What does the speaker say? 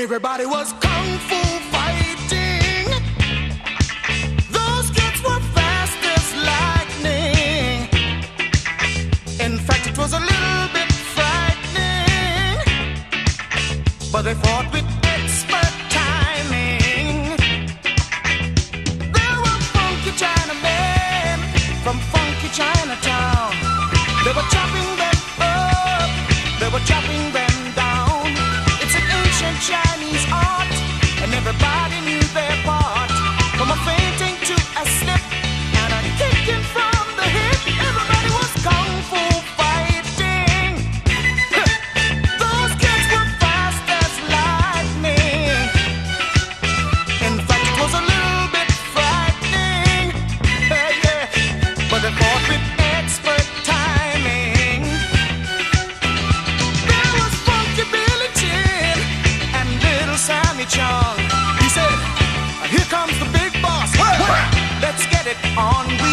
Everybody was kung fu fighting. Those kids were fast as lightning. In fact, it was a little bit frightening, but they fought with expert timing. There were funky Chinamen from funky Chinatown. They were chopping them up, they were chopping them down. It's an ancient Chinese art, and everybody knew their part. From a fainting to a slip and a kicking from the hip, everybody was kung fu fighting. Those kids were fast as lightning. In fact, it was a little bit frightening, yeah, but they fought with expert timing. There was Funky Billy Chin and Little Sammy Chung. He said, "Here comes the big boss. Let's get it on."